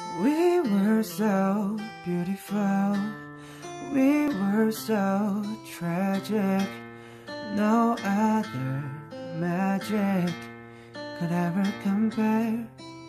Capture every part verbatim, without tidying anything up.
We were so beautiful, we were so tragic. No other magic could ever compare.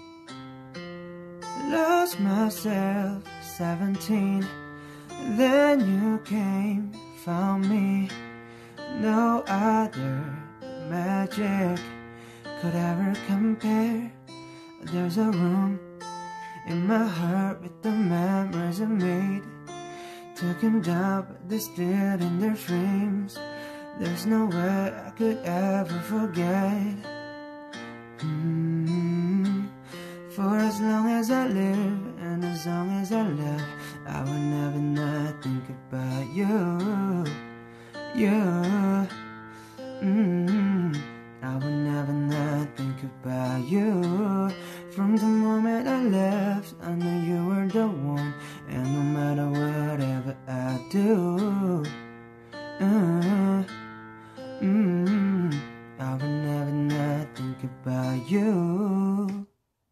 Lost myself, seventeen, then you came, found me. No other magic could ever compare. There's a room in my heart with the memories I made. Took him down, but they're still in their frames. There's no way I could ever forget. mm-hmm. For as long as I live, and as long as I love, I will never not think about you. You mm-hmm. I will never not think about you. From the moment I left, I knew you were the one. And no matter whatever I do, uh, mm, I will never not think about you.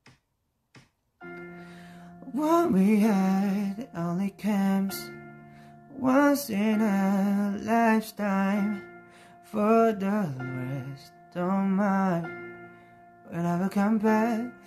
What we had only comes once in a lifetime. For the rest, don't mind, will never come back.